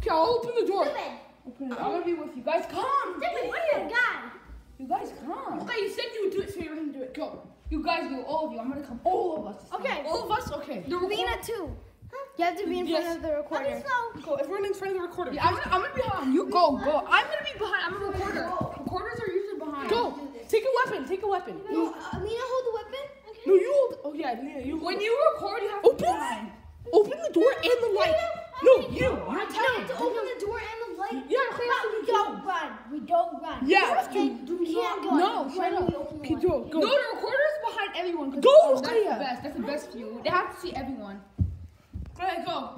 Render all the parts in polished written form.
Okay, I'll open the door. Stupid. Open it. I'm gonna be with you guys. Come. Stupid, what are you, God? You guys come. Okay, you said you would do it, so you're gonna do it. Go. You guys do. All of you. I'm gonna come. All of us. Okay. All of us. Okay. Lena too. You have to be in front of the recorder. Go. Everyone in front of the recorder. Yeah, I'm gonna be behind. You go. Go. I'm gonna be behind. I'm a recorder. Recorders are usually behind. Go. Take a weapon. Take a weapon. No, Lena, hold the weapon. Okay. No, you hold. Oh yeah, Lena. You. When you record, you have to Open the door and the light. No, you. I have to open the door and the light. Yeah. We don't run. We don't run. Yeah. We can't go. No, shut up. Okay, go. No, the recorder is behind everyone. Go, That's the best. That's the best view. They have to see everyone. Go ahead, go.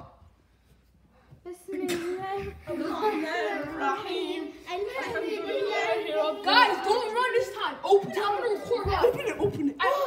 Guys, don't run this time. Open it. I'm gonna record. Open it.